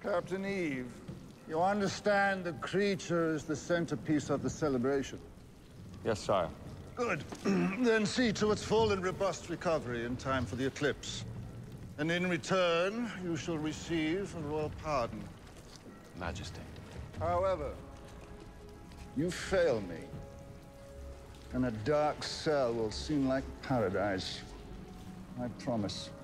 Captain Eve, you understand the creature is the centerpiece of the celebration? Yes, sire. Good. Then see to its full and robust recovery in time for the eclipse. And in return, you shall receive a royal pardon. Majesty. However, you fail me, and a dark cell will seem like paradise. I promise.